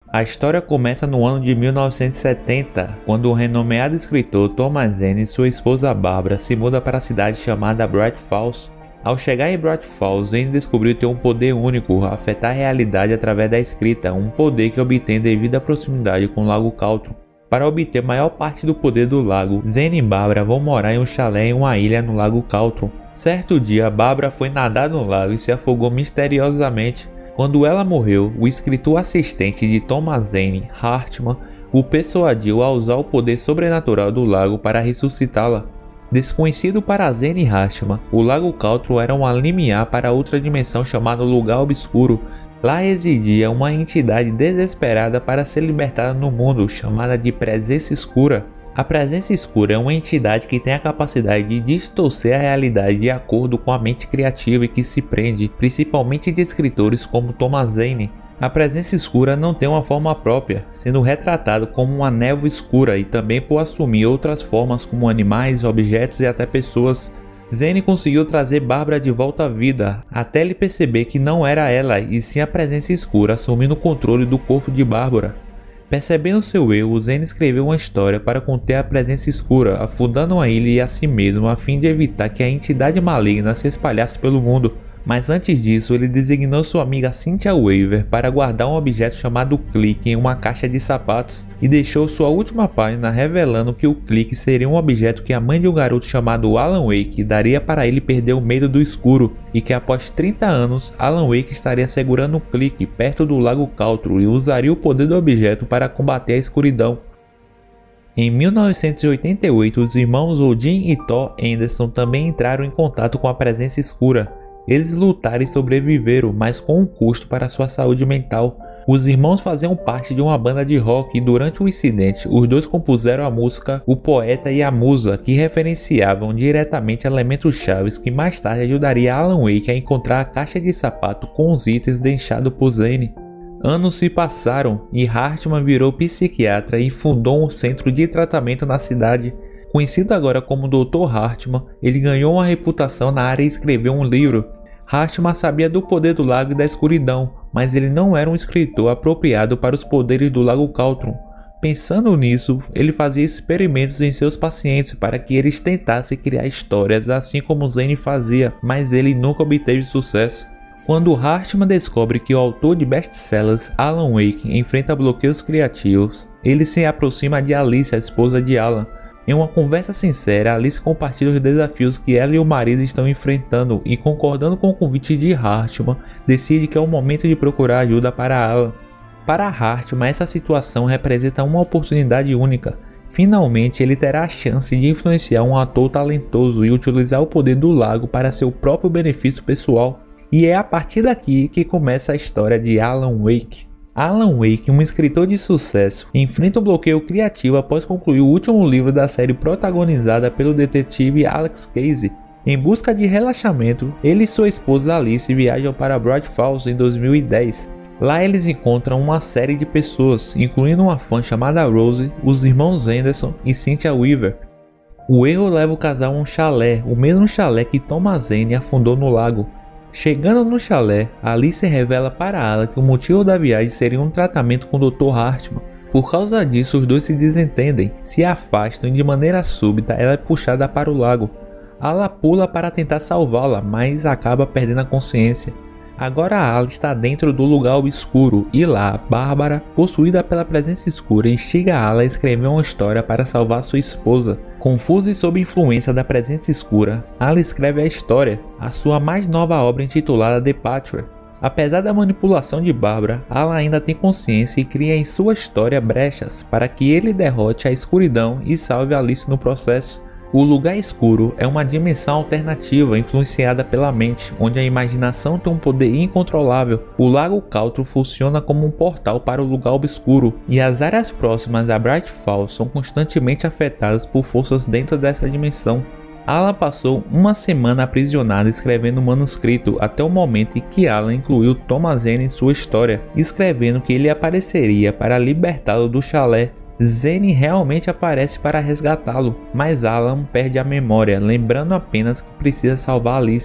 A história começa no ano de 1970, quando o renomeado escritor Thomas Zane e sua esposa Barbara se mudam para a cidade chamada Bright Falls. Ao chegar em Bright Falls, Zane descobriu ter um poder único, afetar a realidade através da escrita, um poder que obtém devido à proximidade com o Lago Cauldron. Para obter maior parte do poder do lago, Zane e Barbara vão morar em um chalé em uma ilha no Lago Cauldron. Certo dia, Barbara foi nadar no lago e se afogou misteriosamente. Quando ela morreu, o escritor assistente de Thomas Zane, Hartman, o persuadiu a usar o poder sobrenatural do lago para ressuscitá-la. Desconhecido para Zane e Hartman, o Lago Cauldron era um limiar para outra dimensão chamada Lugar Obscuro. Lá residia uma entidade desesperada para ser libertada no mundo, chamada de Presença Escura. A Presença Escura é uma entidade que tem a capacidade de distorcer a realidade de acordo com a mente criativa e que se prende, principalmente de escritores como Thomas Zane. A Presença Escura não tem uma forma própria, sendo retratado como uma névoa escura e também por assumir outras formas como animais, objetos e até pessoas. Zane conseguiu trazer Barbara de volta à vida, até ele perceber que não era ela e sim a Presença Escura assumindo o controle do corpo de Barbara. Percebendo seu erro, Zane escreveu uma história para conter a Presença Escura, afundando a ilha e a si mesmo a fim de evitar que a entidade maligna se espalhasse pelo mundo. Mas antes disso, ele designou sua amiga Cynthia Weaver para guardar um objeto chamado Clique em uma caixa de sapatos e deixou sua última página revelando que o Clique seria um objeto que a mãe de um garoto chamado Alan Wake daria para ele perder o medo do escuro e que após 30 anos, Alan Wake estaria segurando o Clique perto do Lago Cauldron e usaria o poder do objeto para combater a escuridão. Em 1988, os irmãos Odin e Thor Anderson também entraram em contato com a Presença Escura. Eles lutaram e sobreviveram, mas com um custo para sua saúde mental. Os irmãos faziam parte de uma banda de rock e durante o incidente, os dois compuseram a música O Poeta e a Musa, que referenciavam diretamente elementos chaves que mais tarde ajudaria Alan Wake a encontrar a caixa de sapato com os itens deixados por Zane. Anos se passaram e Hartman virou psiquiatra e fundou um centro de tratamento na cidade. Conhecido agora como Dr. Hartman, ele ganhou uma reputação na área e escreveu um livro. Hartman sabia do poder do lago e da escuridão, mas ele não era um escritor apropriado para os poderes do Lago Cauldron. Pensando nisso, ele fazia experimentos em seus pacientes para que eles tentassem criar histórias assim como Zane fazia, mas ele nunca obteve sucesso. Quando Hartman descobre que o autor de best-sellers Alan Wake enfrenta bloqueios criativos, ele se aproxima de Alice, a esposa de Alan. Em uma conversa sincera, Alice compartilha os desafios que ela e o marido estão enfrentando e, concordando com o convite de Hartman, decide que é o momento de procurar ajuda para Alan. Para Hartman, essa situação representa uma oportunidade única. Finalmente, ele terá a chance de influenciar um ator talentoso e utilizar o poder do lago para seu próprio benefício pessoal. E é a partir daqui que começa a história de Alan Wake. Alan Wake, um escritor de sucesso, enfrenta um bloqueio criativo após concluir o último livro da série protagonizada pelo detetive Alex Casey. Em busca de relaxamento, ele e sua esposa Alice viajam para Bright Falls em 2010. Lá eles encontram uma série de pessoas, incluindo uma fã chamada Rose, os irmãos Anderson e Cynthia Weaver. O erro leva o casal a um chalé, o mesmo chalé que Thomas Zane afundou no lago. Chegando no chalé, Alice revela para Alan que o motivo da viagem seria um tratamento com o Dr. Hartman. Por causa disso, os dois se desentendem, se afastam e de maneira súbita ela é puxada para o lago. Alan pula para tentar salvá-la, mas acaba perdendo a consciência. Agora Alan está dentro do lugar obscuro e lá, Bárbara, possuída pela Presença Escura, instiga Alan a escrever uma história para salvar sua esposa. Confuso e sob influência da Presença Escura, Alan escreve a história, a sua mais nova obra intitulada The Patchwork. Apesar da manipulação de Bárbara, Alan ainda tem consciência e cria em sua história brechas para que ele derrote a escuridão e salve Alice no processo. O Lugar Escuro é uma dimensão alternativa influenciada pela mente, onde a imaginação tem um poder incontrolável. O Lago Cauldron funciona como um portal para o Lugar Obscuro, e as áreas próximas a Bright Falls são constantemente afetadas por forças dentro dessa dimensão. Alan passou uma semana aprisionado escrevendo o manuscrito até o momento em que Alan incluiu Thomas Zane em sua história, escrevendo que ele apareceria para libertá-lo do chalé. Zane realmente aparece para resgatá-lo, mas Alan perde a memória, lembrando apenas que precisa salvar Alice.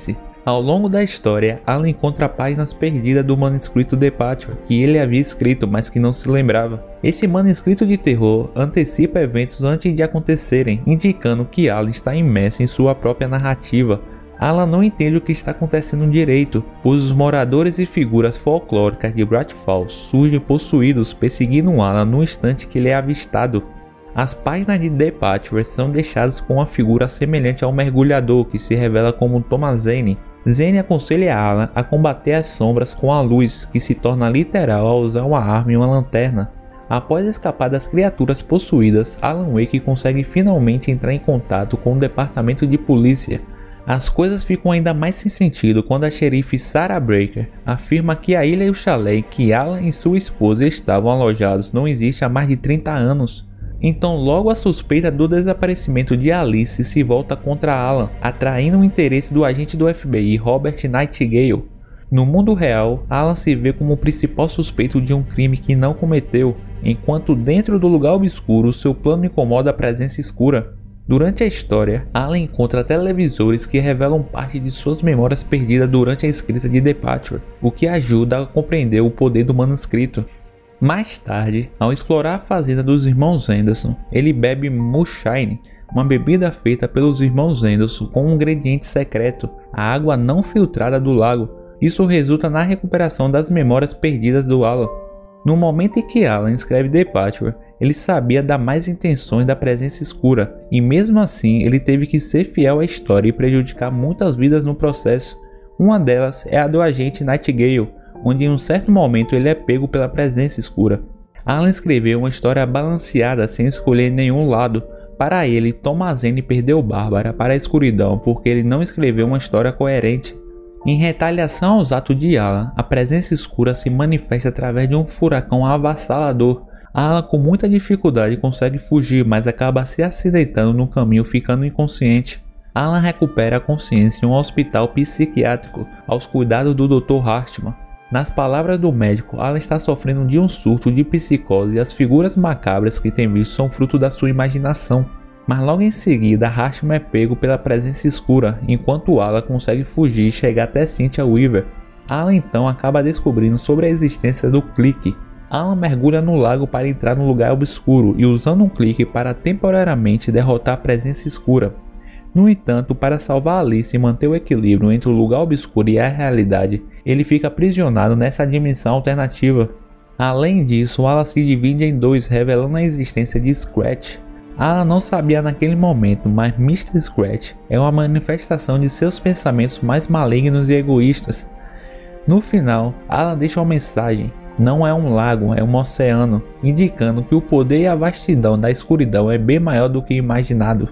Ao longo da história, Alan encontra páginas perdidas do manuscrito Departure, que ele havia escrito, mas que não se lembrava. Esse manuscrito de terror antecipa eventos antes de acontecerem, indicando que Alan está imerso em sua própria narrativa. Alan não entende o que está acontecendo direito, pois os moradores e figuras folclóricas de Bright Falls surgem possuídos, perseguindo Alan no instante que ele é avistado. As páginas de Departure são deixadas com uma figura semelhante ao mergulhador que se revela como Thomas Zane. Zane aconselha Alan a combater as sombras com a luz, que se torna literal ao usar uma arma e uma lanterna. Após escapar das criaturas possuídas, Alan Wake consegue finalmente entrar em contato com o departamento de polícia. As coisas ficam ainda mais sem sentido quando a xerife Sarah Breaker afirma que a ilha e o chalé em que Alan e sua esposa estavam alojados não existe há mais de 30 anos. Então logo a suspeita do desaparecimento de Alice se volta contra Alan, atraindo o interesse do agente do FBI Robert Nightingale. No mundo real, Alan se vê como o principal suspeito de um crime que não cometeu, enquanto dentro do lugar obscuro seu plano incomoda a presença escura. Durante a história, Alan encontra televisores que revelam parte de suas memórias perdidas durante a escrita de Departure, o que ajuda a compreender o poder do manuscrito. Mais tarde, ao explorar a fazenda dos irmãos Anderson, ele bebe moonshine, uma bebida feita pelos irmãos Anderson com um ingrediente secreto, a água não filtrada do lago. Isso resulta na recuperação das memórias perdidas do Alan. No momento em que Alan escreve Departure, ele sabia das más intenções da presença escura, e mesmo assim ele teve que ser fiel à história e prejudicar muitas vidas no processo. Uma delas é a do agente Nightingale, onde em um certo momento ele é pego pela presença escura. Alan escreveu uma história balanceada sem escolher nenhum lado. Para ele, Thomas Zane perdeu Bárbara para a escuridão porque ele não escreveu uma história coerente. Em retaliação aos atos de Alan, a presença escura se manifesta através de um furacão avassalador. Alan com muita dificuldade consegue fugir, mas acaba se acidentando no caminho, ficando inconsciente. Alan recupera a consciência em um hospital psiquiátrico, aos cuidados do Dr. Hartman. Nas palavras do médico, Alan está sofrendo de um surto de psicose e as figuras macabras que tem visto são fruto da sua imaginação. Mas logo em seguida, Hartman é pego pela presença escura, enquanto Alan consegue fugir e chegar até Cynthia Weaver. Alan então acaba descobrindo sobre a existência do clique. Alan mergulha no lago para entrar no lugar obscuro e usando um clique para temporariamente derrotar a presença escura. No entanto, para salvar Alice e manter o equilíbrio entre o lugar obscuro e a realidade, ele fica aprisionado nessa dimensão alternativa. Além disso, Alan se divide em dois, revelando a existência de Scratch. Alan não sabia naquele momento, mas Mr. Scratch é uma manifestação de seus pensamentos mais malignos e egoístas. No final, Alan deixa uma mensagem: não é um lago, é um oceano, indicando que o poder e a vastidão da escuridão é bem maior do que imaginado.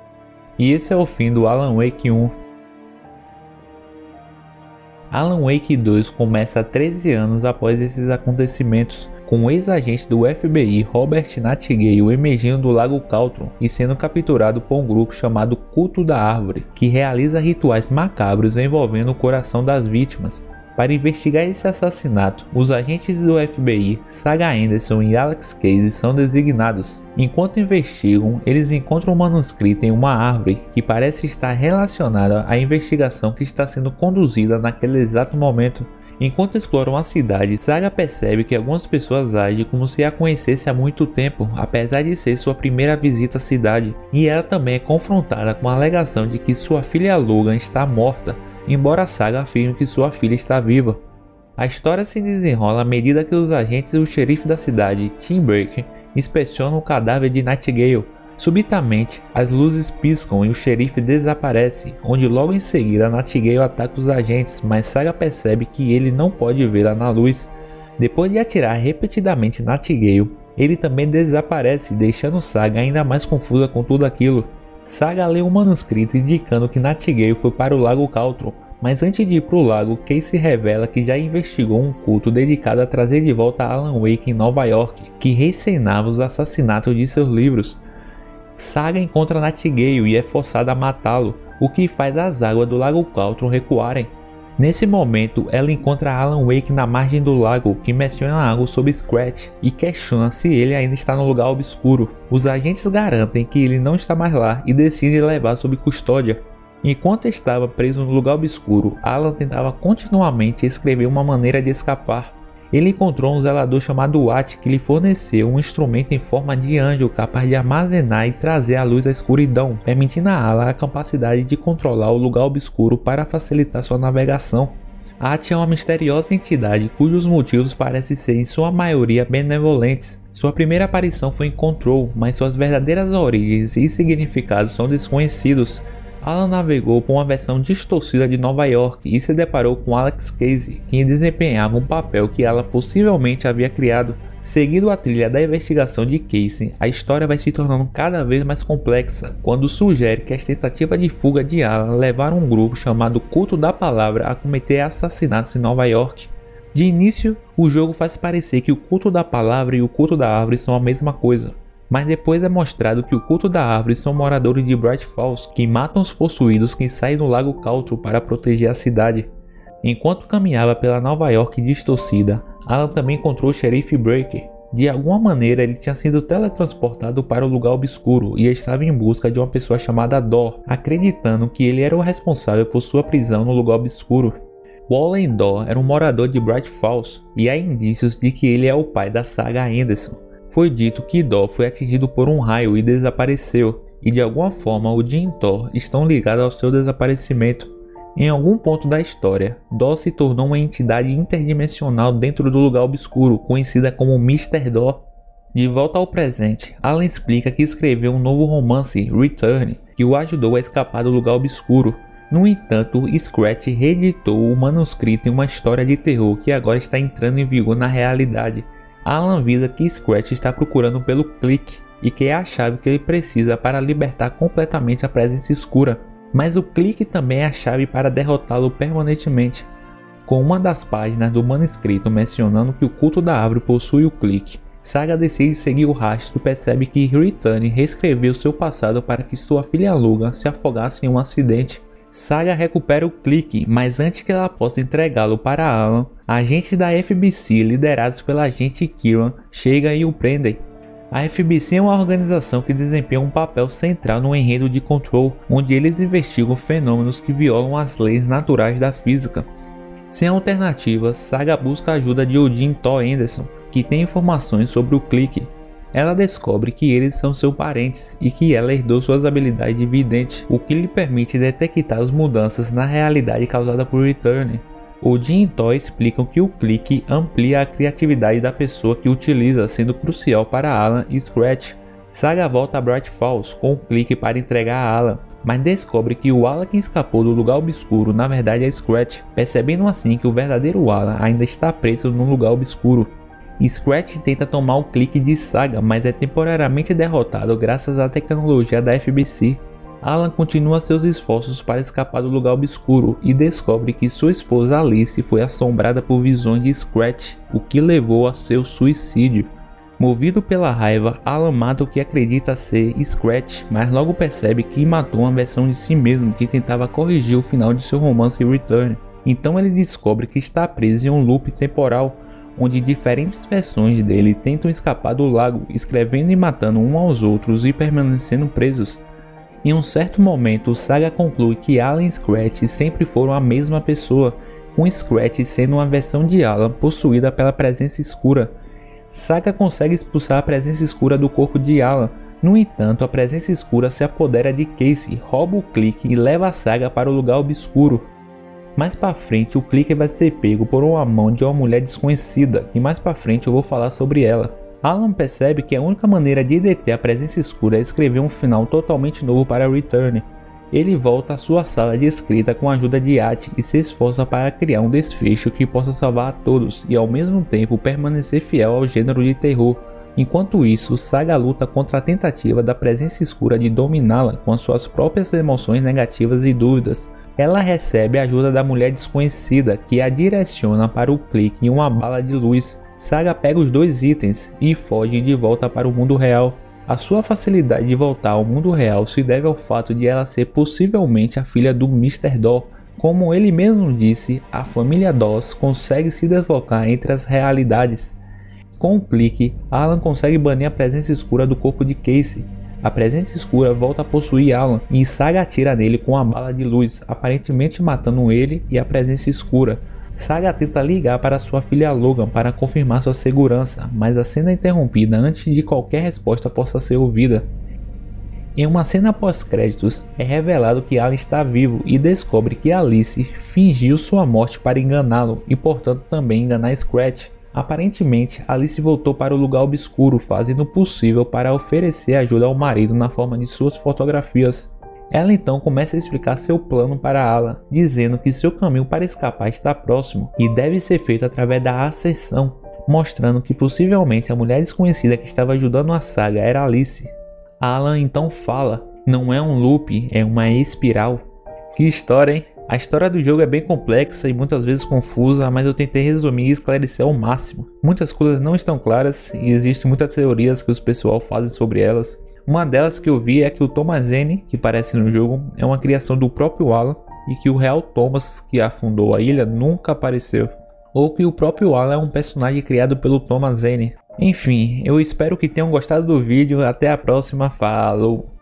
E esse é o fim do Alan Wake 1. Alan Wake 2 começa 13 anos após esses acontecimentos, com o ex-agente do FBI Robert Nightingale emergindo do Lago Cauldron e sendo capturado por um grupo chamado Culto da Árvore, que realiza rituais macabros envolvendo o coração das vítimas. Para investigar esse assassinato, os agentes do FBI, Saga Anderson e Alex Casey são designados. Enquanto investigam, eles encontram um manuscrito em uma árvore que parece estar relacionada à investigação que está sendo conduzida naquele exato momento. Enquanto exploram a cidade, Saga percebe que algumas pessoas agem como se a conhecesse há muito tempo, apesar de ser sua primeira visita à cidade, e ela também é confrontada com a alegação de que sua filha Logan está morta, embora Saga afirme que sua filha está viva. A história se desenrola à medida que os agentes e o xerife da cidade, Tim Baker, inspecionam o cadáver de Nightingale. Subitamente, as luzes piscam e o xerife desaparece, onde logo em seguida Nightingale ataca os agentes, mas Saga percebe que ele não pode vê-la na luz. Depois de atirar repetidamente Nightingale, ele também desaparece, deixando Saga ainda mais confusa com tudo aquilo. Saga lê um manuscrito indicando que Nightingale foi para o Lago Cauldron, mas antes de ir para o lago, Casey revela que já investigou um culto dedicado a trazer de volta Alan Wake em Nova York, que reencenava os assassinatos de seus livros. Saga encontra Nightingale e é forçada a matá-lo, o que faz as águas do Lago Cauldron recuarem. Nesse momento, ela encontra Alan Wake na margem do lago, que menciona algo sobre Scratch e questiona se ele ainda está no lugar obscuro. Os agentes garantem que ele não está mais lá e decidem levar sob custódia. Enquanto estava preso no lugar obscuro, Alan tentava continuamente escrever uma maneira de escapar. Ele encontrou um zelador chamado Watt que lhe forneceu um instrumento em forma de anjo capaz de armazenar e trazer à luz a escuridão, permitindo a Alan a capacidade de controlar o lugar obscuro para facilitar sua navegação. At é uma misteriosa entidade cujos motivos parecem ser em sua maioria benevolentes. Sua primeira aparição foi em Control, mas suas verdadeiras origens e significados são desconhecidos. Alan navegou por uma versão distorcida de Nova York e se deparou com Alex Casey, que desempenhava um papel que Alan possivelmente havia criado. Seguindo a trilha da investigação de Casey, a história vai se tornando cada vez mais complexa, quando sugere que as tentativas de fuga de Alan levaram um grupo chamado Culto da Palavra a cometer assassinatos em Nova York. De início, o jogo faz parecer que o Culto da Palavra e o Culto da Árvore são a mesma coisa, mas depois é mostrado que o Culto da Árvore são moradores de Bright Falls que matam os possuídos que saem do Lago Caltro para proteger a cidade. Enquanto caminhava pela Nova York distorcida, Alan também encontrou o Xerife Breaker. De alguma maneira ele tinha sido teletransportado para o lugar obscuro e estava em busca de uma pessoa chamada Dor, acreditando que ele era o responsável por sua prisão no lugar obscuro. Wallen Dor era um morador de Bright Falls e há indícios de que ele é o pai da saga Anderson. Foi dito que Dor foi atingido por um raio e desapareceu, e de alguma forma o Jim e Thor estão ligados ao seu desaparecimento. Em algum ponto da história, Dor se tornou uma entidade interdimensional dentro do lugar obscuro, conhecida como Mr. Dor. De volta ao presente, Alan explica que escreveu um novo romance, Return, que o ajudou a escapar do lugar obscuro. No entanto, Scratch reeditou o manuscrito em uma história de terror que agora está entrando em vigor na realidade. Alan avisa que Scratch está procurando pelo Click e que é a chave que ele precisa para libertar completamente a presença escura. Mas o Click também é a chave para derrotá-lo permanentemente. Com uma das páginas do manuscrito mencionando que o Culto da Árvore possui o Click, Saga decide seguir o rastro e percebe que Return reescreveu seu passado para que sua filha Logan se afogasse em um acidente. Saga recupera o Click, mas antes que ela possa entregá-lo para Alan, agentes da FBC liderados pela agente Kieran chegam e o prendem. A FBC é uma organização que desempenha um papel central no enredo de Control, onde eles investigam fenômenos que violam as leis naturais da física. Sem alternativas, Saga busca a ajuda de Odin Thor Anderson, que tem informações sobre o Click. Ela descobre que eles são seus parentes e que ela herdou suas habilidades de vidente, o que lhe permite detectar as mudanças na realidade causada por Return. Odin e Thor explicam que o Click amplia a criatividade da pessoa que utiliza, sendo crucial para Alan e Scratch. Saga volta a Bright Falls com o Click para entregar a Alan, mas descobre que o Alan que escapou do lugar obscuro na verdade é Scratch, percebendo assim que o verdadeiro Alan ainda está preso no lugar obscuro. Scratch tenta tomar o Click de Saga, mas é temporariamente derrotado graças à tecnologia da FBC. Alan continua seus esforços para escapar do lugar obscuro e descobre que sua esposa Alice foi assombrada por visões de Scratch, o que levou a seu suicídio. Movido pela raiva, Alan mata o que acredita ser Scratch, mas logo percebe que matou uma versão de si mesmo que tentava corrigir o final de seu romance Return. Então ele descobre que está preso em um loop temporal, onde diferentes versões dele tentam escapar do lago, escrevendo e matando uns aos outros e permanecendo presos. Em um certo momento, Saga conclui que Alan e Scratch sempre foram a mesma pessoa, com Scratch sendo uma versão de Alan possuída pela presença escura. Saga consegue expulsar a presença escura do corpo de Alan. No entanto, a presença escura se apodera de Casey, rouba o Click e leva a Saga para o lugar obscuro. Mais para frente, o Click vai ser pego por uma mão de uma mulher desconhecida, e mais para frente eu vou falar sobre ela. Alan percebe que a única maneira de deter a presença escura é escrever um final totalmente novo para Return. Ele volta à sua sala de escrita com a ajuda de At e se esforça para criar um desfecho que possa salvar a todos e ao mesmo tempo permanecer fiel ao gênero de terror. Enquanto isso, Saga luta contra a tentativa da presença escura de dominá-la com as suas próprias emoções negativas e dúvidas. Ela recebe a ajuda da mulher desconhecida que a direciona para o Click em uma bala de luz. Saga pega os dois itens e foge de volta para o mundo real. A sua facilidade de voltar ao mundo real se deve ao fato de ela ser possivelmente a filha do Mr. Dor. Como ele mesmo disse, a família Dawes consegue se deslocar entre as realidades. Com o Click, Alan consegue banir a presença escura do corpo de Casey. A presença escura volta a possuir Alan e Saga atira nele com uma bala de luz, aparentemente matando ele e a presença escura. Saga tenta ligar para sua filha Logan para confirmar sua segurança, mas a cena é interrompida antes de qualquer resposta possa ser ouvida. Em uma cena pós-créditos, é revelado que Alan está vivo e descobre que Alice fingiu sua morte para enganá-lo e portanto também enganar Scratch. Aparentemente, Alice voltou para o lugar obscuro, fazendo o possível para oferecer ajuda ao marido na forma de suas fotografias. Ela então começa a explicar seu plano para Alan, dizendo que seu caminho para escapar está próximo e deve ser feito através da ascensão, mostrando que possivelmente a mulher desconhecida que estava ajudando a Saga era Alice. Alan então fala: não é um loop, é uma espiral. Que história, hein? A história do jogo é bem complexa e muitas vezes confusa, mas eu tentei resumir e esclarecer ao máximo. Muitas coisas não estão claras e existem muitas teorias que os pessoal fazem sobre elas. Uma delas que eu vi é que o Thomas Zane, que aparece no jogo, é uma criação do próprio Alan e que o real Thomas que afundou a ilha nunca apareceu. Ou que o próprio Alan é um personagem criado pelo Thomas Zane. Enfim, eu espero que tenham gostado do vídeo, até a próxima, falou!